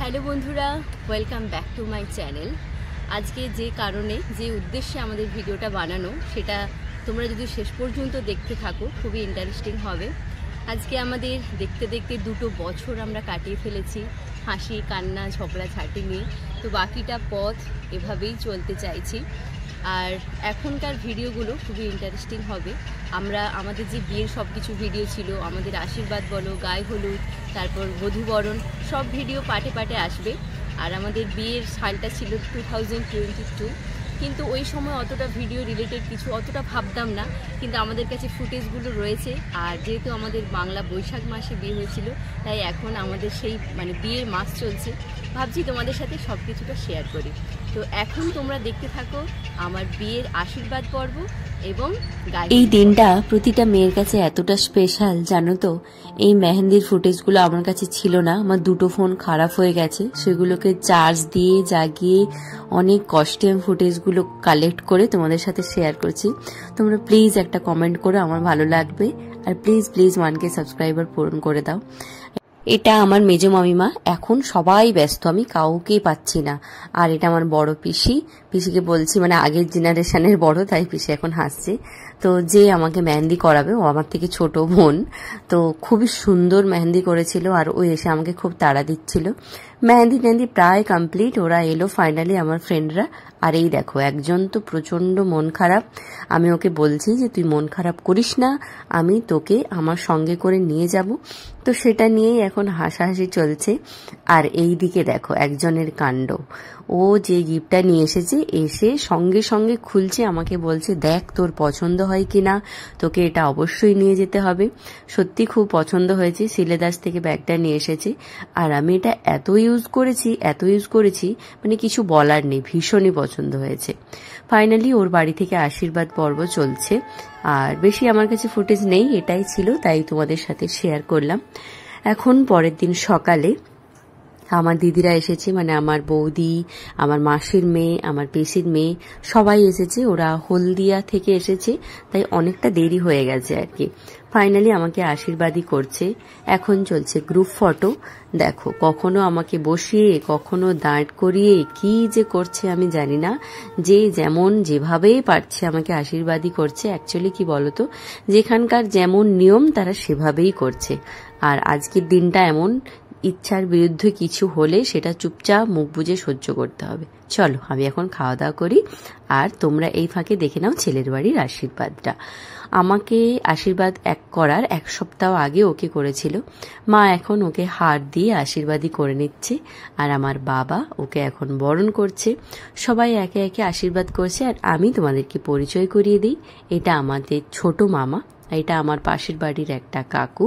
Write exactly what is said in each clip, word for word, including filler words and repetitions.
Hello বন্ধুরা, welcome back to my channel. আজকে যে কারণে যে উদ্দেশ্যে আমাদের ভিডিওটা বানানো সেটা তোমরা যদি শেষ পর্যন্ত দেখতে থাকো খুবই ইন্টারেস্টিং হবে। আজকে আমাদের দেখতে দেখতে দুটো বছর আমরা কাটিয়ে ফেলেছি হাসি কান্না ঝগড়াঝাটি নিয়ে। তো বাকিটা পথ এভাবেই চলতে চাইছি। আর এখনকার ভিডিওগুলো খুবই ইন্টারেস্টিং হবে। আমরা আমাদের যে বিয়ের সব কিছু ভিডিও ছিল, আমাদের আশীর্বাদ বলো, গায়ে হলুদ, তারপর বধূবরণ, সব ভিডিও পার্টে পার্টে আসবে। আর আমাদের বিয়ের সালটা ছিল টু থাউজেন্ড টোয়েন্টি টু, কিন্তু ওই সময় অতটা ভিডিও রিলেটেড কিছু অতটা ভাবতাম না, কিন্তু আমাদের কাছে ফুটেজগুলো রয়েছে। আর যেহেতু আমাদের বাংলা বৈশাখ মাসে বিয়ে হয়েছিল, তাই এখন আমাদের সেই মানে বিয়ের মাস চলছে, ভাবছি তোমাদের সাথে সব কিছুটা শেয়ার করি। তো এখন তোমরা দেখতে থাকো আমার বিয়ের আশীর্বাদ পর্ব এবং এই দিনটা প্রতিটা মেয়ের কাছে এতটা স্পেশাল, জানো তো। এই মেহেন্দির ফুটেজগুলো আমার কাছে ছিল না, আমার দুটো ফোন খারাপ হয়ে গেছে, সেগুলোকে চার্জ দিয়ে জাগিয়ে অনেক কষ্টে আমি ফুটেজগুলো কালেক্ট করে তোমাদের সাথে শেয়ার করছি। তোমরা প্লিজ একটা কমেন্ট করে, আমার ভালো লাগবে। আর প্লিজ প্লিজ ওয়ানকে সাবস্ক্রাইবার পূরণ করে দাও। এটা আমার মেজ মামিমা, এখন সবাই ব্যস্ত, আমি কাউকেই পাচ্ছি না। আর এটা আমার বড় পিসি, পিসিকে বলছি মানে আগের জেনারেশনের বড়, তাই পিসি এখন হাসছে। তো যে আমাকে মেহেন্দি করাবে ও আমার থেকে ছোট বোন, তো খুবই সুন্দর মেহেন্দি করেছিল আর ও এসে আমাকে খুব তাড়া দিচ্ছিল। মেহেন্দি টেহেন্দি প্রায় কমপ্লিট, ওরা এলো ফাইনালি আমার ফ্রেন্ডরা। আর এই দেখো একজন তো প্রচন্ড মন খারাপ, আমি ওকে বলছি যে তুই মন খারাপ করিস না, আমি তোকে আমার সঙ্গে করে নিয়ে যাব। তো সেটা নিয়েই এখন হাসাহাসি চলছে। আর এই দিকে দেখো একজনের কাণ্ড, ও যে গিফটটা নিয়ে এসেছে এসে সঙ্গে সঙ্গে খুলছে, আমাকে বলছে দেখ তোর পছন্দ হয় কিনা, তোকে এটা অবশ্যই নিয়ে যেতে হবে। সত্যি খুব পছন্দ হয়েছে, সিলেদাস থেকে ব্যাগটা নিয়ে এসেছে। আর আমি এটা এত ইউজ করেছি এত ইউজ করেছি মানে কিছু বলার নেই, ভীষণই পছন্দ হয়েছে। ফাইনালি ওর বাড়ি থেকে আশীর্বাদ পর্ব চলছে। আর বেশি আমার কাছে ফুটেজ নেই, এটাই ছিল, তাই তোমাদের সাথে শেয়ার করলাম। এখন পরের দিন সকালে আমার দিদিরা এসেছে, মানে আমার বৌদি, আমার মাসির মেয়ে, আমার পিসির মেয়ে, সবাই এসেছে। ওরা হলদিয়া থেকে এসেছে, তাই অনেকটা দেরি হয়ে গেছে আর কি। ফাইনালি আমাকে আশীর্বাদই করছে। এখন চলছে গ্রুপ ফটো। দেখো কখনো আমাকে বসিয়ে কখনো দাঁড় করিয়ে কি যে করছে আমি জানি না। যে যেমন যেভাবেই পারছে আমাকে আশীর্বাদই করছে। অ্যাকচুয়ালি কি বলতো, যেখানকার যেমন নিয়ম তারা সেভাবেই করছে। আর আজকের দিনটা এমন, ইচ্ছার বিরুদ্ধে কিছু হলে সেটা চুপচাপ মুখ বুজে সহ্য করতে হবে। চলো আমি এখন খাওয়া দাওয়া করি, আর তোমরা এই ফাঁকে দেখে নাও ছেলের বাড়ির আশীর্বাদটা। আমাকে আশীর্বাদ এক করার এক সপ্তাহ আগে ওকে করেছিল মা, এখন ওকে হার দিয়ে আশীর্বাদই করে নিচ্ছে। আর আমার বাবা ওকে এখন বরণ করছে। সবাই একে একে আশীর্বাদ করছে। আর আমি তোমাদেরকে পরিচয় করিয়ে দিই, এটা আমাদের ছোট মামা, এটা আমার পাশের বাড়ির একটা কাকু,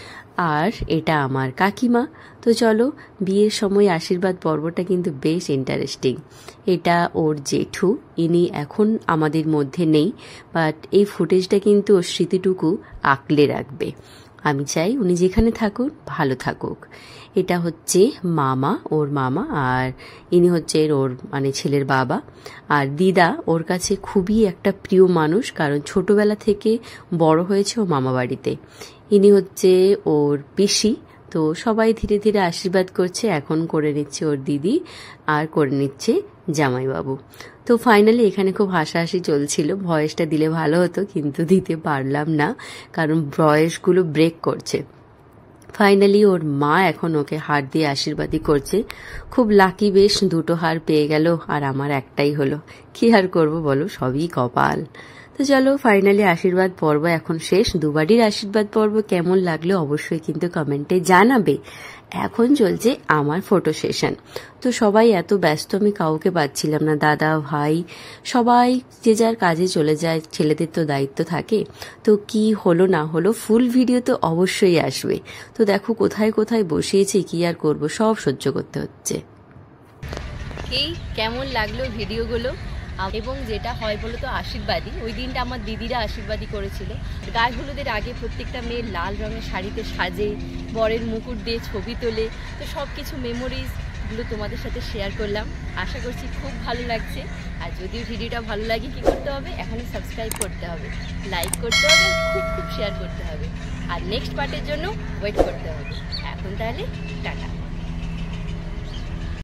আর এটা আমার কাকিমা। তো চলো, বিয়ের সময় আশীর্বাদ পর্বটা কিন্তু বেশ ইন্টারেস্টিং। এটা ওর জেঠু, ইনি এখন আমাদের মধ্যে নেই, বাট এই ফুটেজটা কিন্তু ওর স্মৃতিটুকু আঁকলে রাখবে। আমি চাই উনি যেখানে থাকুন ভালো থাকুক। এটা হচ্ছে মামা, ওর মামা, আর ইনি হচ্ছে ওর মানে ছেলের বাবা। আর দিদা ওর কাছে খুবই একটা প্রিয় মানুষ, কারণ ছোটবেলা থেকে বড় হয়েছে ও মামা বাড়িতে। ইনি হচ্ছে ওর পিসি। তো সবাই ধীরে ধীরে আশীর্বাদ করছে, এখন করে নিচ্ছে ওর দিদি, আর করে নিচ্ছে জামাইবাবু। তো ফাইনালি এখানে খুব হাসাহাসি চলছিল। ভয়েসটা দিলে ভালো হতো, কিন্তু দিতে পারলাম না, কারণ ভয়েসগুলো ব্রেক করছে। ফাইনালি ওর মা এখন ওকে হার দিয়ে আশীর্বাদই করছে। খুব লাকি, বেশ দুটো হার পেয়ে গেল, আর আমার একটাই হলো। কি আর করবো বলো, সবই কপাল। তো চলো ফাইনালি আশীর্বাদ পর্ব এখন শেষ। দুবারই আশীর্বাদ পর্ব কেমন লাগলো অবশ্যই কিন্তু কমেন্টে জানাবে। এখন চলছে আমার ফটো সেশন। তো সবাই এত ব্যস্ত, আমি কাউকে পাচ্ছিলাম না, দাদা ভাই সবাই যে যার কাজে চলে যায়, ছেলেদের তো দায়িত্ব থাকে। তো কি হলো না হলো ফুল ভিডিও তো অবশ্যই আসবে। তো দেখো কোথায় কোথায় বসিয়েছে, কি আর করব, সব সহ্য করতে হচ্ছে। এই কেমন লাগলো ভিডিওগুলো? এবং যেটা হয় বলো তো আশীর্বাদী, ওই দিনটা আমার দিদিরা আশীর্বাদী করেছিল। গায়ে হলুদের আগে প্রত্যেকটা মেয়ে লাল রঙের শাড়িতে সাজে, বরের মুকুট দিয়ে ছবি তোলে। তো সব কিছু মেমোরিজগুলো তোমাদের সাথে শেয়ার করলাম। আশা করছি খুব ভালো লাগছে। আর যদি ভিডিওটা ভালো লাগে কি করতে হবে, এখনই সাবস্ক্রাইব করতে হবে, লাইক করতে হবে, খুব খুব শেয়ার করতে হবে। আর নেক্সট পার্টের জন্য ওয়েট করতে হবে। এখন তাহলে টাটা।